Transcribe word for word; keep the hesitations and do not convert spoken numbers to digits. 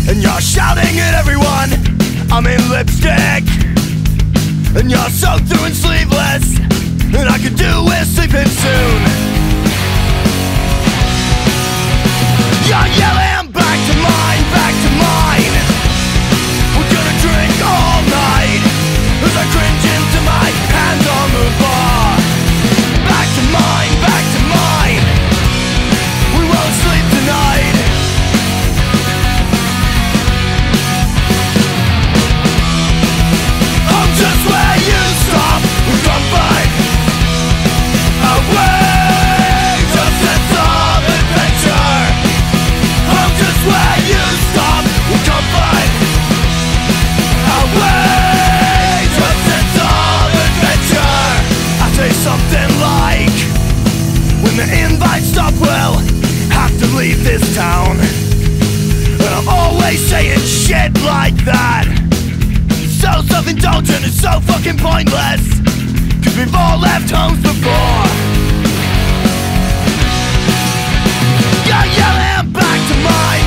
and you're shouting at everyone, I'm in lipstick, and you're soaked through and sleeveless, and I could do with sleeping soon. You're yelling back to mine, back to mine. We're gonna drink all night as I cringe into my hands on the bar. Back to mine, back to mine. We won't sleep tonight. I'm just where you stop with comfort. Away to sense of adventure. I'm just where you stop with comfort. Away to sense of adventure. I say something like, when the invites stop, we'll have to leave this town. And I'm always saying shit like that. So self-indulgent and so fucking pointless, 'cause we've all left homes before. You're yelling back to mine,